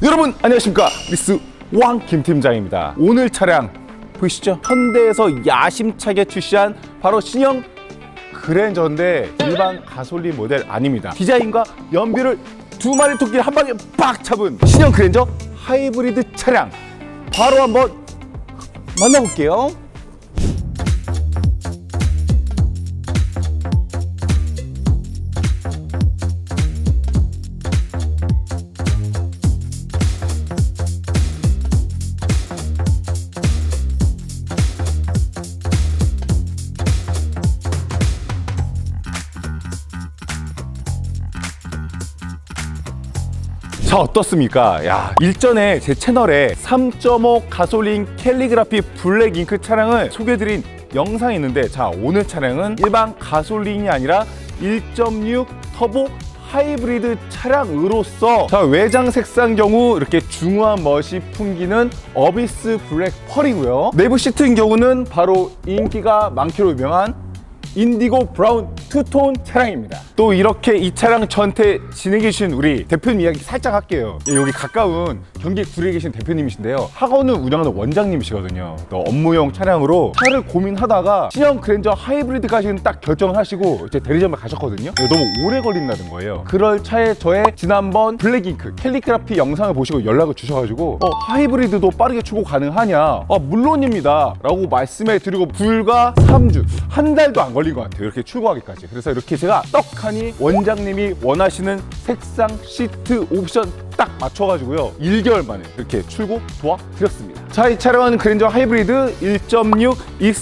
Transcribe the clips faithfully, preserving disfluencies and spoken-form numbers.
여러분 안녕하십니까, 미스 왕 김팀장입니다. 오늘 차량 보이시죠? 현대에서 야심차게 출시한 바로 신형 그랜저인데 일반 가솔린 모델 아닙니다. 디자인과 연비를 두 마리 토끼 한 방에 빡 잡은 신형 그랜저 하이브리드 차량, 바로 한번 만나볼게요. 자, 어떻습니까? 야, 일전에 제 채널에 삼 점 오 가솔린 캘리그라피 블랙 잉크 차량을 소개해드린 영상이 있는데, 자, 오늘 차량은 일반 가솔린이 아니라 일 점 육 터보 하이브리드 차량으로서, 자, 외장 색상 경우 이렇게 중후한 멋이 풍기는 어비스 블랙 펄이고요. 내부 시트인 경우는 바로 인기가 많기로 유명한 인디고 브라운 투톤 차량입니다. 또 이렇게 이 차량 전태 진행해 주신 우리 대표님 이야기 살짝 할게요. 여기 가까운 경기 구리에 계신 대표님이신데요, 학원을 운영하는 원장님이시거든요. 또 업무용 차량으로 차를 고민하다가 신형 그랜저 하이브리드까지는 딱 결정을 하시고 이제 대리점에 가셨거든요. 너무 오래 걸린다는 거예요. 그럴 차에 저의 지난번 블랙잉크 캘리그라피 영상을 보시고 연락을 주셔가지고 어, 하이브리드도 빠르게 출고 가능하냐? 아, 물론입니다 라고 말씀해 드리고 불과 삼 주, 한 달도 안 걸린 것 같아요, 이렇게 출고하기까지. 그래서 이렇게 제가 떡하니 원장님이 원하시는 색상, 시트, 옵션 딱 맞춰가지고요 일 개월 만에 이렇게 출고 도와드렸습니다. 자, 이 차량은 그랜저 하이브리드 일 점 육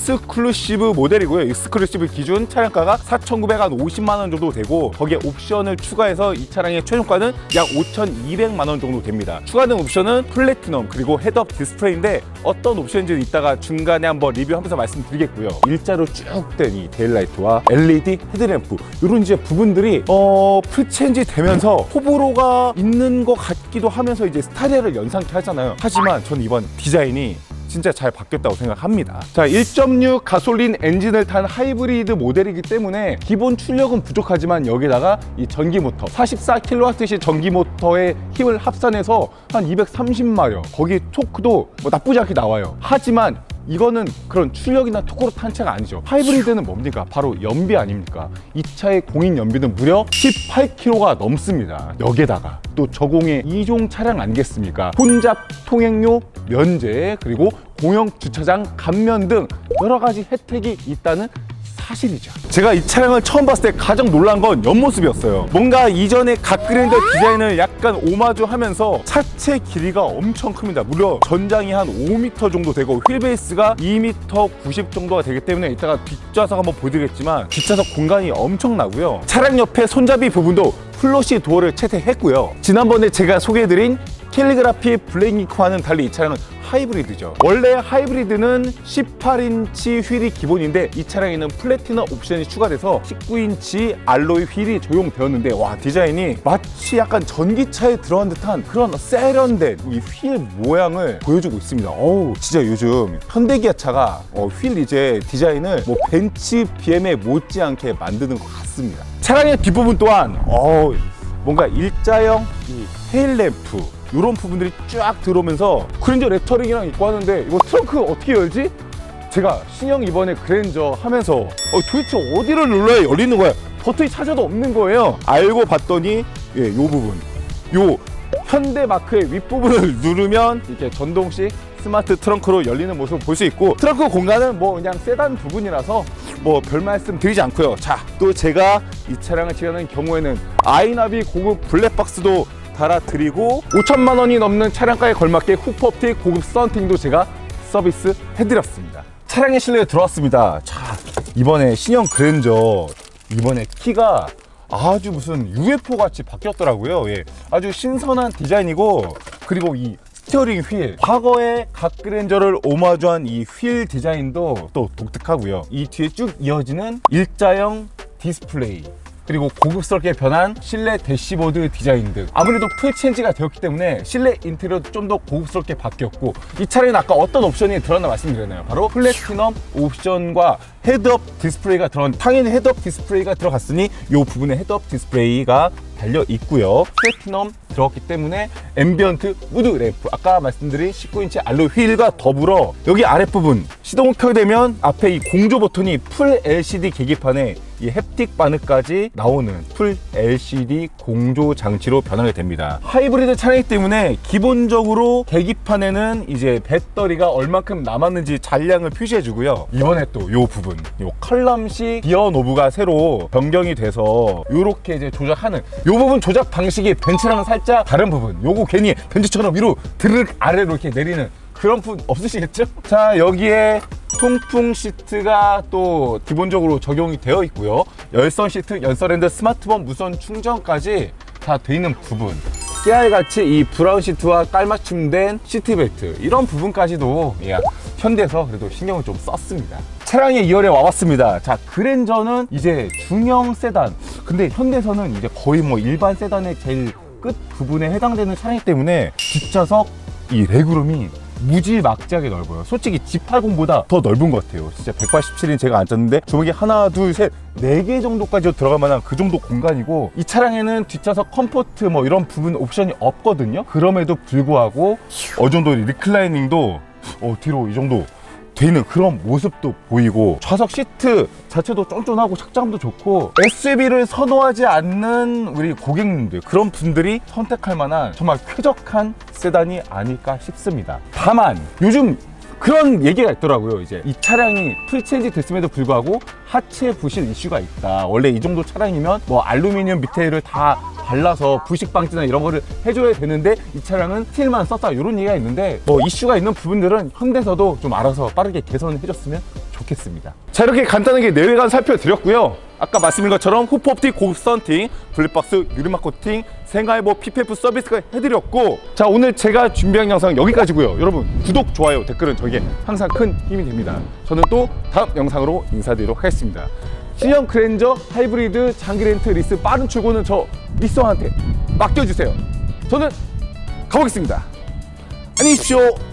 익스클루시브 모델이고요. 익스클루시브 기준 차량가가 사천구백오십만 원 정도 되고, 거기에 옵션을 추가해서 이 차량의 최종가는 약 오천이백만 원 정도 됩니다. 추가된 옵션은 플래티넘 그리고 헤드업 디스플레이인데, 어떤 옵션인지는 이따가 중간에 한번 리뷰하면서 말씀드리겠고요. 일자로 쭉 된 이 데일라이트와 엘이디 헤드램프, 이런 이제 부분들이 어 풀체인지 되면서 호불호가 있는 것 같기도 하면서 이제 스타일을 연상케 하잖아요. 하지만 전 이번 디자인이 진짜 잘 바뀌었다고 생각합니다. 자, 일 점 육 가솔린 엔진을 탄 하이브리드 모델이기 때문에 기본 출력은 부족하지만 여기다가 이 전기 모터 사십사 킬로와트시 전기 모터의 힘을 합산해서 한 이백삼십 마력, 거기 토크도 뭐 나쁘지 않게 나와요. 하지만 이거는 그런 출력이나 토크로 탄 차가 아니죠. 하이브리드는 뭡니까? 바로 연비 아닙니까? 이 차의 공인 연비는 무려 십팔 킬로미터가 넘습니다. 여기에다가 또 저공해 이 종 차량 아니겠습니까? 혼잡 통행료 면제, 그리고 공영 주차장 감면 등 여러 가지 혜택이 있다는 사실이죠. 제가 이 차량을 처음 봤을 때 가장 놀란 건 옆모습이었어요. 뭔가 이전에 각 그랜저 디자인을 약간 오마주하면서 차체 길이가 엄청 큽니다. 무려 전장이 한 오 미터 정도 되고 휠베이스가 이 미터 구십 정도가 되기 때문에 이따가 뒷좌석 한번 보여드리겠지만 뒷좌석 공간이 엄청나고요. 차량 옆에 손잡이 부분도 플러시 도어를 채택했고요. 지난번에 제가 소개해드린 캘리그라피 블랙잉크와는 달리 이 차량은 하이브리드죠. 원래 하이브리드는 십팔 인치 휠이 기본인데 이 차량에는 플래티넘 옵션이 추가돼서 십구 인치 알로이 휠이 적용되었는데, 와, 디자인이 마치 약간 전기차에 들어간 듯한 그런 세련된 이 휠 모양을 보여주고 있습니다. 어우, 진짜 요즘 현대기아차가 어, 휠 이제 디자인을 뭐 벤츠, 비엠에 못지않게 만드는 것 같습니다. 차량의 뒷부분 또한 어, 뭔가 일자형 이 테일램프 이런 부분들이 쫙 들어오면서 그랜저 레터링이랑 있고 하는데, 이거 트렁크 어떻게 열지? 제가 신형 이번에 그랜저 하면서 어, 도대체 어디를 눌러야 열리는 거야? 버튼이 찾아도 없는 거예요. 알고 봤더니 예, 요 부분, 요 현대 마크의 윗부분을 누르면 이렇게 전동식 스마트 트렁크로 열리는 모습을 볼 수 있고, 트렁크 공간은 뭐 그냥 세단 부분이라서 뭐 별 말씀 드리지 않고요. 자, 또 제가 이 차량을 지원하는 경우에는 아이나비 고급 블랙박스도 달아드리고 오천만 원이 넘는 차량가에 걸맞게 후퍼틱 고급 썬팅도 제가 서비스 해드렸습니다. 차량의 실내에 들어왔습니다. 자, 이번에 신형 그랜저 이번에 키가 아주 무슨 유에프오 같이 바뀌었더라고요. 예, 아주 신선한 디자인이고, 그리고 이 스티어링 휠, 과거의 각 그랜저를 오마주한 이 휠 디자인도 또 독특하고요. 이 뒤에 쭉 이어지는 일자형 디스플레이, 그리고 고급스럽게 변한 실내 대시보드 디자인 등 아무래도 풀체인지가 되었기 때문에 실내 인테리어도 좀 더 고급스럽게 바뀌었고, 이 차량은 아까 어떤 옵션이 들어갔나 말씀드렸나요? 바로 플래티넘 옵션과 헤드업 디스플레이가 들어간, 당연히 헤드업 디스플레이가 들어갔으니 이 부분에 헤드업 디스플레이가 달려 있고요. 플래티넘 들어갔기 때문에 앰비언트 무드 램프, 아까 말씀드린 십구 인치 알로이 휠과 더불어 여기 아랫부분 시동을 켜게 되면 앞에 이 공조 버튼이 풀 엘시디 계기판에 이 햅틱 바늘까지 나오는 풀 엘시디 공조 장치로 변하게 됩니다. 하이브리드 차량이기 때문에 기본적으로 계기판에는 이제 배터리가 얼만큼 남았는지 잔량을 표시해 주고요. 이번에 또 이 부분, 이 컬럼식 기어 노브가 새로 변경이 돼서 이렇게 이제 조작하는 이 부분 조작 방식이 벤츠랑은 살짝 다른 부분. 요거 괜히 벤츠처럼 위로 드르륵 아래로 이렇게 내리는 그런 분 없으시겠죠? 자, 여기에 통풍 시트가 또 기본적으로 적용이 되어 있고요. 열선 시트, 열선핸드, 스마트폰 무선 충전까지 다 돼 있는 부분. 깨알같이 이 브라운 시트와 깔맞춤된 시트벨트, 이런 부분까지도 예, 현대에서 그래도 신경을 좀 썼습니다. 차량이 이 월에 와봤습니다. 자, 그랜저는 이제 중형 세단. 근데 현대에서는 이제 거의 뭐 일반 세단의 제일 끝 부분에 해당되는 차량이기 때문에 뒷좌석 이 레그룸이 무지막지하게 넓어요. 솔직히 지 팔십보다 더 넓은 것 같아요. 진짜 백팔십칠 인치 제가 앉았는데 주먹이 하나, 둘, 셋, 네 개 정도까지 들어갈 만한 그 정도 공간이고, 이 차량에는 뒷좌석 컴포트 뭐 이런 부분 옵션이 없거든요. 그럼에도 불구하고 어느 정도 리클라이닝도 어, 뒤로 이 정도 돼 있는 그런 모습도 보이고, 좌석 시트 자체도 쫀쫀하고 착장감도 좋고, 에스유브이를 선호하지 않는 우리 고객님들, 그런 분들이 선택할 만한 정말 쾌적한 세단이 아닐까 싶습니다. 다만 요즘 그런 얘기가 있더라고요. 이제 이 차량이 풀체인지 됐음에도 불구하고 하체 부실 이슈가 있다. 원래 이 정도 차량이면 뭐 알루미늄 밑에를 다 발라서 부식 방지나 이런 거를 해줘야 되는데 이 차량은 스틸만 썼다, 이런 얘기가 있는데, 뭐 이슈가 있는 부분들은 현대에서도 좀 알아서 빠르게 개선해 줬으면 좋겠습니다. 자, 이렇게 간단하게 내외관 살펴드렸고요. 아까 말씀드린 것처럼 후프 옵틱 고급 선팅, 블랙박스 유리막 코팅, 생활보 피피에프 서비스가 해드렸고, 자, 오늘 제가 준비한 영상 여기까지고요. 여러분 구독, 좋아요, 댓글은 저에게 항상 큰 힘이 됩니다. 저는 또 다음 영상으로 인사드리도록 하겠습니다. C형 그랜저 하이브리드 장기 렌트 리스 빠른 출고는 저 미스터한테 맡겨주세요. 저는 가보겠습니다. 안녕히 계십시오.